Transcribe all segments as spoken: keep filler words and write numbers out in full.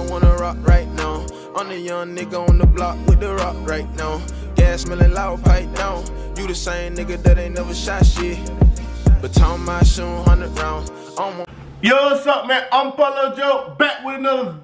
wanna rock right now. I'm the young nigga on the block with the rock right now. Gas smelling loud pipe down. You the same nigga that ain't never shot shit, but talking my shoe hundred rounds. I'm Yo, what's up, man? I'm Polo Joe, back with another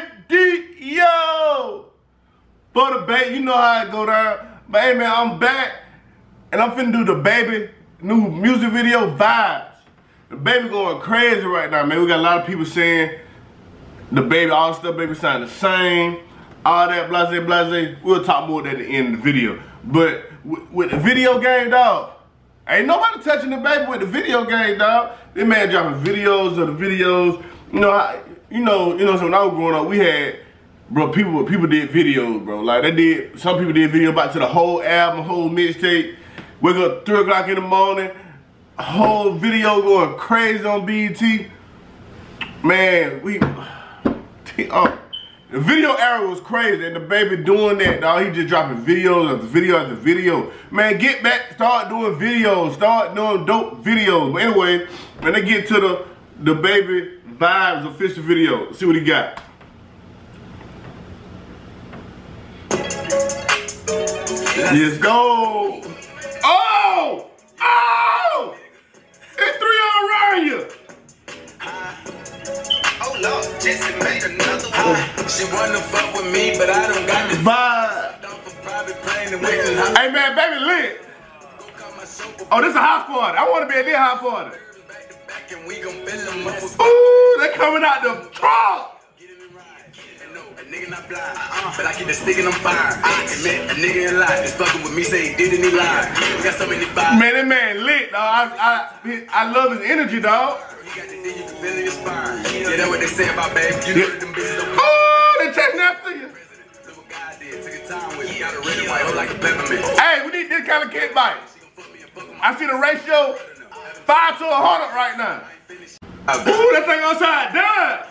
video for the bait. You know how it go down. But hey, man, I'm back, and I'm finna do the baby new music video, Vibez. The baby going crazy right now, man. We got a lot of people saying the baby, all the stuff baby sound the same, all that blase blase. We'll talk more at the end of the video. But with, with the video game, dog, ain't nobody touching the baby with the video game, dog. This man dropping videos of the videos. You know, I, you know, you know. So when I was growing up, we had, bro, people people did videos, bro. Like they did. Some people did video about to the whole album, whole mixtape. Wake up three o'clock in the morning, whole video going crazy on B E T. Man, we, uh, the video era was crazy, and the baby doing that, dog. He just dropping videos after video after video. Man, get back, start doing videos, start doing dope videos. But anyway, when they get to the the baby Vibez official video, let's see what he got. Let's go. Oh! Oh! It's three all around you. oh Lord, Jesse made another one. She wanna fuck with me, but I don't got the vibe. Hey man, baby lit. Oh, this is a house party. I want to be at this house party. Ooh, they coming out the trunk. Nigga not blind, uh, but I keep the stick and I'm fire. I admit a nigga in lie, just fucking with me, say he did and he lied. We got so many vibes. Man, that man lit, dog. I, I, I love his energy, dog. You got the thing, you can feel in your spine. Yeah, that's what they say about baby. You know that them bitches don't. Oh, they checking after you. Look what God did, took his time with you. Got a red and white, like a peppermint. Hey, we need this kind of kid bite. I see the ratio five to a hundred right now. Ooh, that thing outside done.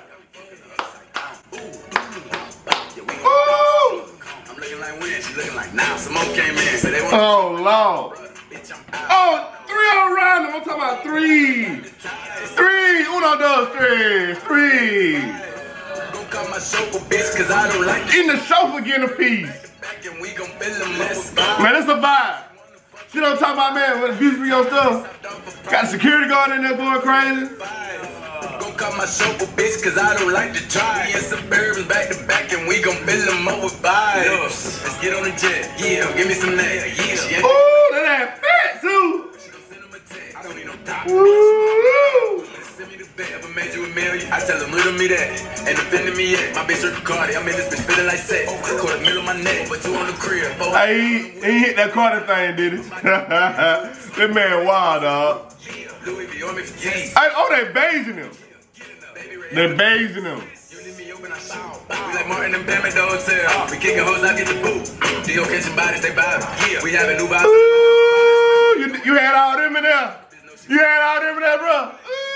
Ooh. I'm looking like when she looking like now. Simone came in, so they want. Oh Lord. Oh, three all around them. I'm talking about three. Three. Uno, dos, tres. Three. Go cut my sofa, bitch, cause I don't like in the sofa getting a piece. Man, it's a vibe. She don't talk about, man, with the music video stuff. Got a security guard in there going crazy. Cut my sofa, bitch, cause I don't like to drive. Me and Suburban back to back, and we gon' fill them up with vibes. Let's get on the jet, yeah, give me some neck, yeah. Ooh, that ain't fat too. I don't need no top. Ooh. Send me the bed, ever made you a million? I tell them, little me that, ain't offending me yet. My bitch hurt the Cardi, I'm in this bitch feeling like sex. Caught a middle of my neck, but two on the crib. Hey, he, he hit that Cardi thing, did he? That man wild, dog. Hey, oh, they basing him. They're basing him. We like Martin and Bam at the hotel. We kicking hoes, I get the boot. D.O. catching bodies, they vibe. Yeah, we having new vibes. Ooh, you, you had all them in there. You had all them in there, bro.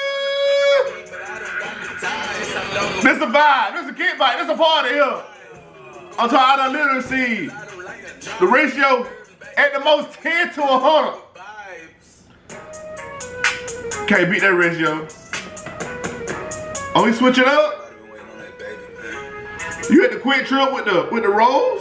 Ooh. This a vibe. This a kid bite. This a party here. I'm talking, I done literally see the ratio at the most ten to a hundred. Can't beat that ratio. Oh, he switch it up? You had the quick trip with the with the rolls?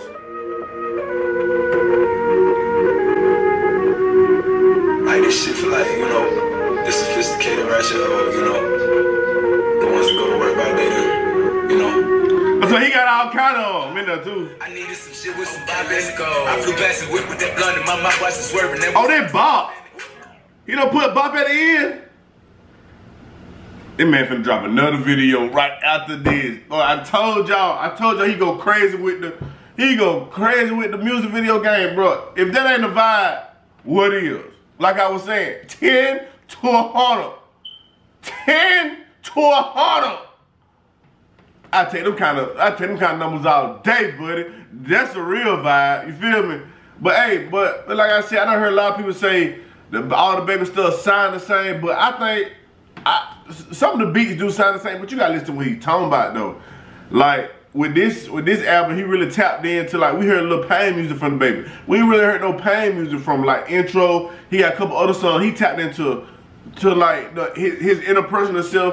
Like this shit for like, you know, the sophisticated ratchet hoes, you know, the ones that go to work by day, you know. So he got all kind of them in there too. I needed some shit with some Vibez. I flew past the whip with that blunt and my mouth watched it swerving. Oh, that bop. He don't put bop at the end. That man finna drop another video right after this. Oh, I told y'all, I told y'all he go crazy with the, he go crazy with the music video game, bro. If that ain't a vibe, what is? Like I was saying, ten to a hundred. ten to a hundred. I take them kind of, I take them kind of numbers all day, buddy. That's a real vibe, you feel me? But hey, but like I said, I done heard a lot of people say that all the baby stuff sound the same, but I think, I, some of the beats do sound the same, but you gotta listen to what he's talking about though. Like with this with this album, he really tapped into, like, we heard a little pain music from the baby. We ain't really heard no pain music from, like, intro. He got a couple other songs he tapped into to like the, his, his interpersonal self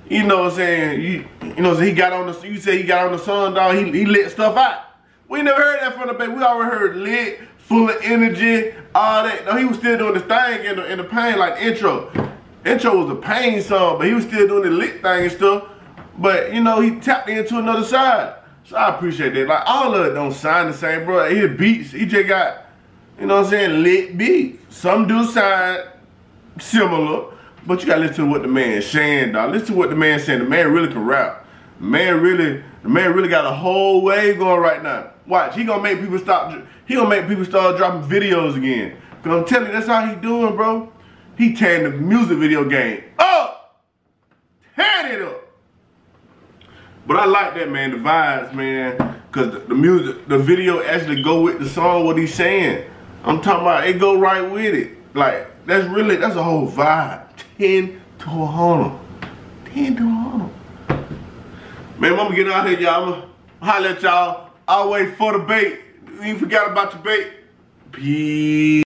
you know what I'm saying, you, you know, so he got on the, you say he got on the sun, dog, he, he lit stuff out. We never heard that from DaBaby. We already heard lit, full of energy, all that. No, he was still doing this thing in the, in the pain, like the intro. Intro was a pain song, but he was still doing the lit thing and stuff. But, you know, he tapped into another side. So I appreciate that. Like, all of it don't sound the same, bro. His beats, he just got, you know what I'm saying, lit beats. Some do sound similar, but you gotta listen to what the man's saying, dog. Listen to what the man's saying. The man really can rap. The man really, the man really got a whole wave going right now. Watch, he gonna make people stop, he gonna make people start dropping videos again. Cause I'm telling you, that's how he doing, bro. He tearing the music video game up. Tearing it up. But I like that, man, the vibes, man. Cause the, the music, the video actually go with the song, what he's saying. I'm talking about, it go right with it. Like, that's really, that's a whole vibe. ten to a hundred. ten to a hundred. Man, I'm gonna get out here, y'all. I'm gonna holler at y'all. I'll wait for the bait. You ain't forgot about your bait. Peace.